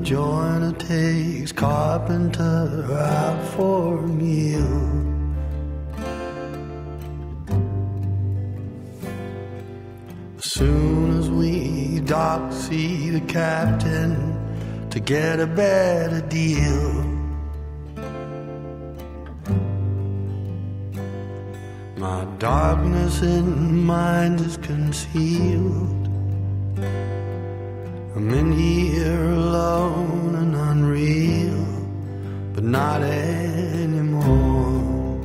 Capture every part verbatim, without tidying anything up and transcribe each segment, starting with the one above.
joiner takes carpenter out for a meal. As soon as we dock, see the captain to get a better deal. My darkness in mind is concealed. I'm in here alone and unreal, but not anymore.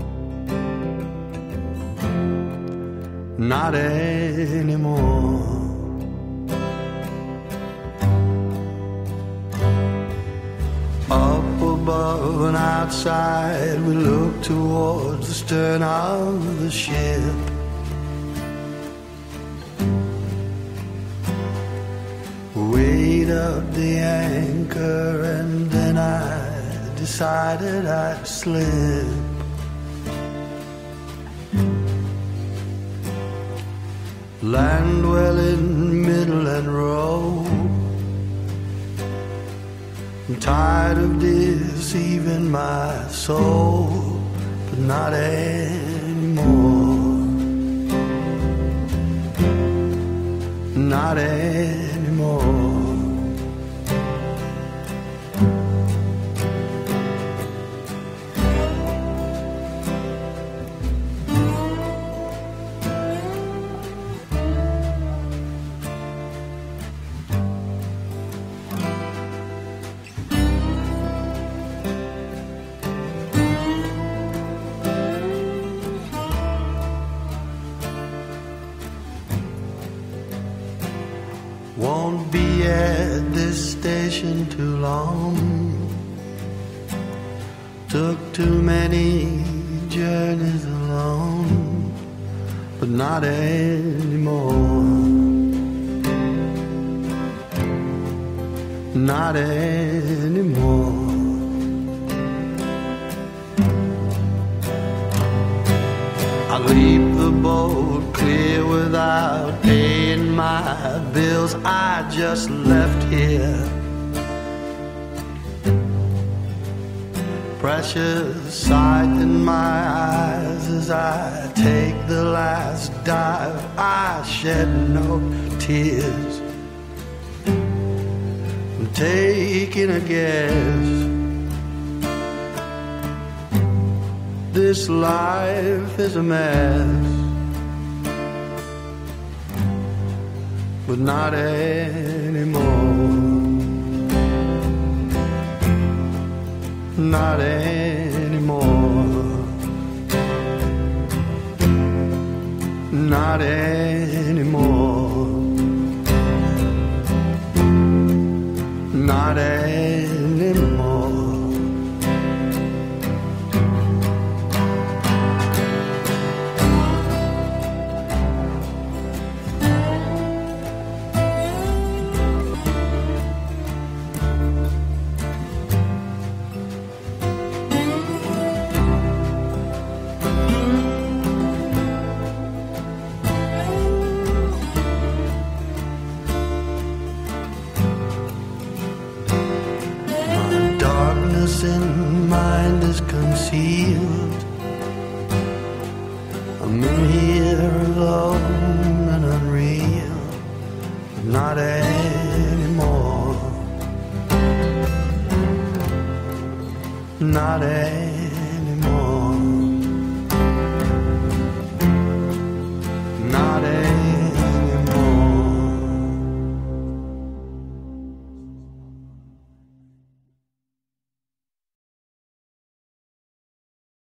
Not anymore. Up above and outside, we look towards the stern of the ship. Weighed up the anchor and then I decided I'd slip. Land well in Midland Row. I'm tired of deceiving my soul, but not anymore. Not anymore. Won't be at this station too long. Took too many journeys alone, but not anymore. Not anymore. I leave the boat clear without paying my bills. I just left here. Precious sight in my eyes as I take the last dive. I shed no tears. I'm taking a guess. This life is a mess, but not anymore. Not anymore. Not anymore. Not anymore. In mind is concealed. I'm in here alone and unreal, but not anymore. Not anymore.